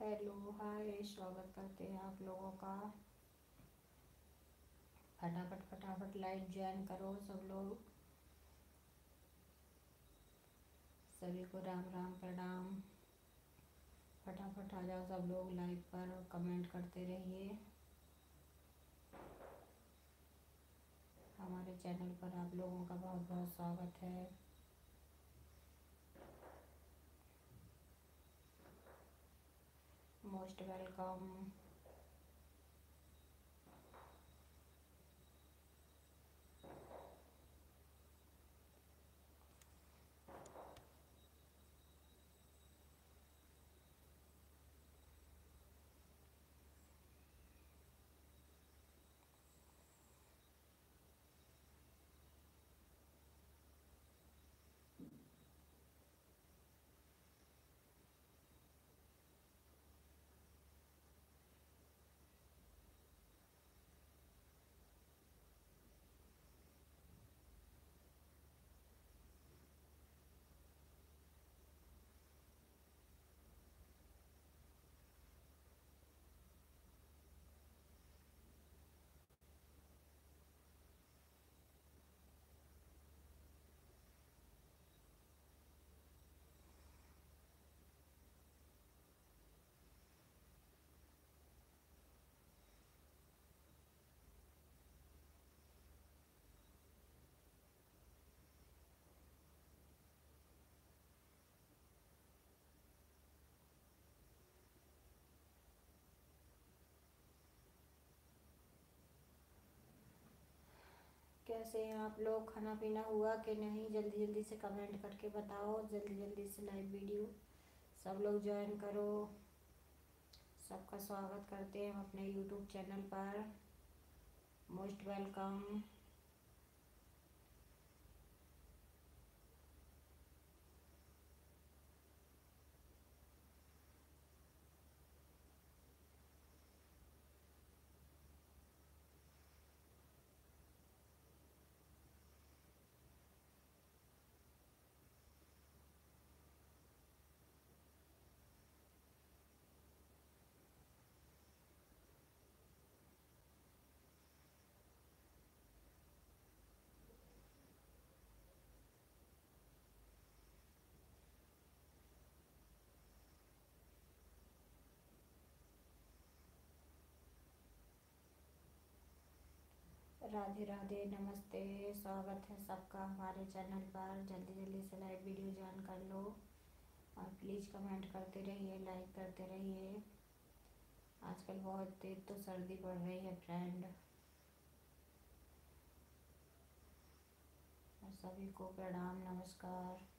Hello hi, स्वागत करते हैं आप लोगों का। फटाफट फटाफट लाइव ज्वाइन करो सब लोग। सभी को राम राम प्रणाम। फटाफट आ जाओ सब लोग लाइव पर और कमेंट करते रहिए। हमारे चैनल पर आप लोगों का बहुत बहुत स्वागत है। Most welcome. कैसे हैं आप लोग? खाना पीना हुआ कि नहीं? जल्दी जल्दी से कमेंट करके बताओ। जल्दी जल्दी से लाइव वीडियो सब लोग ज्वाइन करो। सबका स्वागत करते हैं हम अपने यूट्यूब चैनल पर। Most welcome. राधे राधे, नमस्ते। स्वागत है सबका हमारे चैनल पर। जल्दी जल्दी से लाइव वीडियो ज्वाइन कर लो और प्लीज़ कमेंट करते रहिए, लाइक करते रहिए। आजकल बहुत तेज तो सर्दी पड़ रही है फ्रेंड। और सभी को प्रणाम, नमस्कार।